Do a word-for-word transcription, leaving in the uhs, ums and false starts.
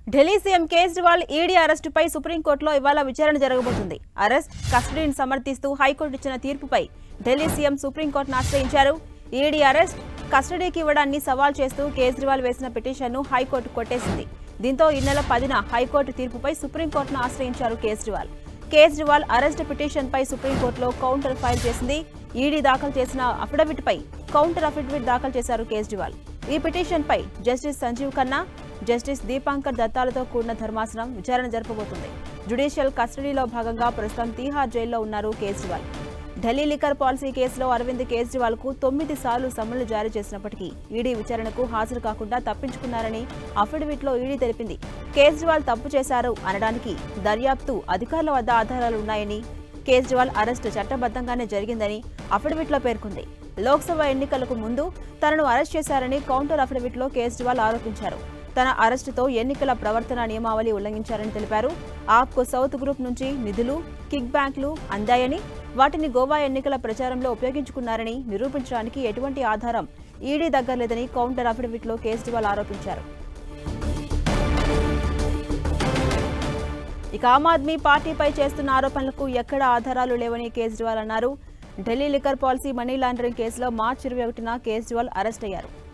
Delhi CM Kejriwal ED అరెస్టుపై సుప్రీంకోర్టులో ఇవాళ విచారణ జరగబోతుంది. అరెస్ట్, కస్టడీని సమర్థిస్తూ హైకోర్టు ఇచ్చిన తీర్పుపై ఢిల్లీ సీఎం సుప్రీంకోర్టును ఆశ్రయించారు. ఈడీ అరెస్ట్, కస్టడీకి ఇవ్వడాన్ని సవాల్ చేస్తూ కేజ్రీవాల్ వేసిన పిటిషన్ను హైకోర్టు కొట్టేసింది. దీంతో ఈ నెల పదిన హైకోర్టు తీర్పుపై సుప్రీంకోర్టును ఆశ్రయించారు కేజ్రీవాల్. కేజ్రీవాల్ అరెస్ట్ పిటిషన్పై సుప్రీంకోర్టులో కౌంటర్ ఫైల్ చేసింది. ఈడీ దాఖలు చేసిన అఫిడవిట్పై కౌంటర్ అఫిడవిట్ దాఖలు చేశారు కేజ్రీవాల్. ఈ పిటిషన్పై జస్టిస్ సంజీవ్ ఖన్నా, జస్టిస్ దీపాంకర్ దత్తాలతో కూడిన ధర్మాసనం విచారణ జరపబోతుంది. జ్యుడిషియల్ కస్టడీలో భాగంగా ప్రస్తుతం తీహార్ జైల్లో ఉన్నారు కేజ్రీవాల్. ఢిల్లీ లిక్కర్ పాలసీ కేసులో అరవింద్ కేజ్రీవాల్ కు తొమ్మిది సార్లు సమన్లు జారీ చేసినప్పటికీ ఈడీ విచారణకు హాజరు కాకుండా తప్పించుకున్నారని అఫిడవిట్లో ఈడీ తెలిపింది. కేజ్రీవాల్ తప్పు చేశారు అనడానికి దర్యాప్తు అధికారుల వద్ద ఆధారాలున్నాయని, కేజ్రీవాల్ అరెస్టు చట్టబద్ధంగానే జరిగిందని అఫిడవిట్లో పేర్కొంది. లోక్సభ ఎన్నికలకు ముందు తనను అరెస్ట్ చేశారని కౌంటర్ అఫిడవిట్లో కేజ్రీవాల్ ఆరోపించారు. తన అరెస్టుతో ఎన్నికల ప్రవర్తన నియమావళి ఉల్లంఘించారని తెలిపారు. ఆప్కు సౌత్ గ్రూప్ నుంచి నిధులు, కిక్ బ్యాంకులు అందాయని, వాటిని గోవా ఎన్నికల ప్రచారంలో ఉపయోగించుకున్నారని నిరూపించడానికి ఎటువంటి ఆధారం ఈడీ దగ్గర లేదని కౌంటర్ అఫిడవిట్లో కేజ్రీవాల్ ఆరోపించారు. ఇక ఆమ్ ఆద్మీ పార్టీపై చేస్తున్న ఆరోపణలకు ఎక్కడ ఆధారాలు లేవని కేజ్రీవాల్ అన్నారు. Delhi liquor policy, money laundering కేసులో మార్చి ఇరవై ఒకటిన కేజ్రీవాల్ అరెస్ట్ అయ్యారు.